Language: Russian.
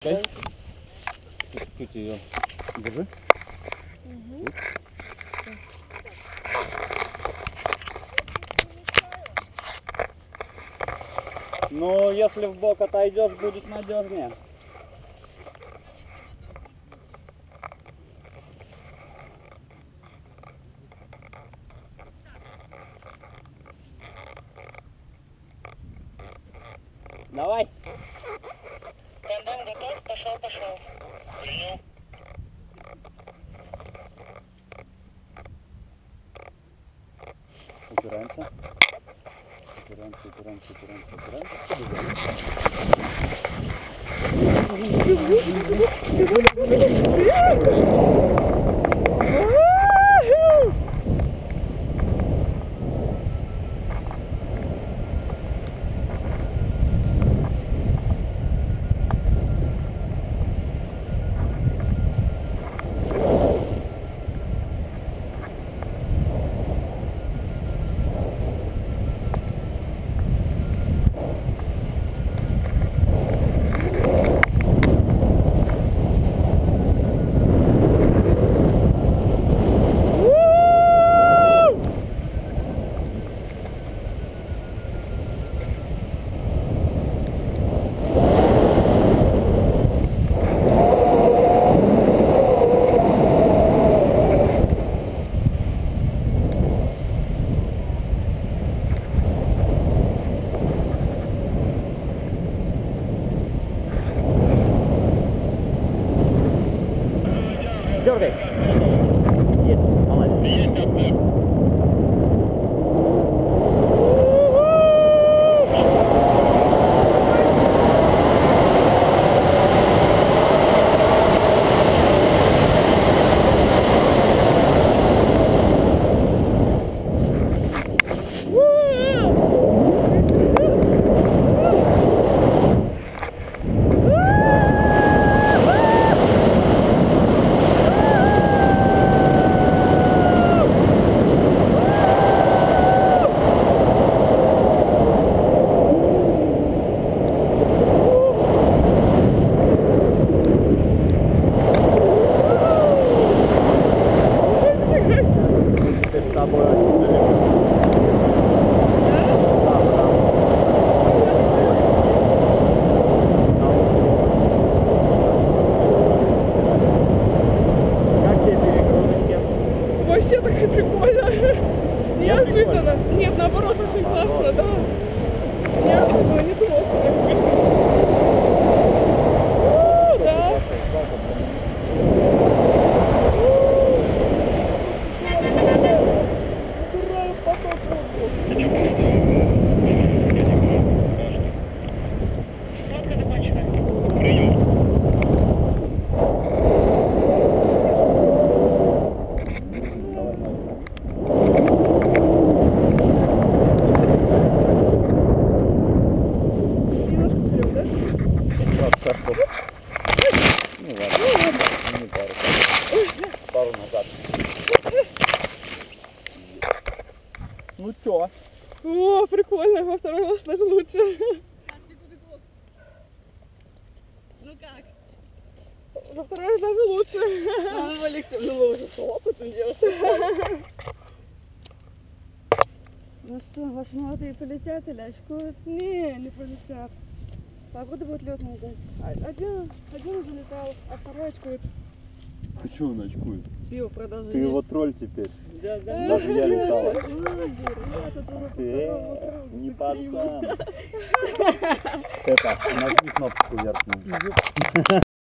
Чуть ее держи. Угу. Ну, если в бок отойдешь, будет надежнее. Давай. Рандом готов, пошел. Принял. Упираемся. Дергай. Есть, молодец. Вообще так прикольно. Неожиданно. Нет, наоборот, очень классно, да. Неожиданно, не думал, что так будет. Да. Убираю поток воздуха. Сладко закончено. Принял. Немножко вперед, да? Ну ладно, не пару назад. Ну чё? О, прикольно, во второй раз даже лучше. Ну как? Во второй раз даже лучше. Ну вы уже с опытом делаете. Ну что, ваши молодые полетят или очкуют? Не полетят. Погода будет летная, да. Один уже летал, а второй очкует. А чё он очкует? Пиво продолжение. Ты его тролль теперь. Да. Даже я летала. Ты Не пацан. Это, нажми кнопку верхнюю.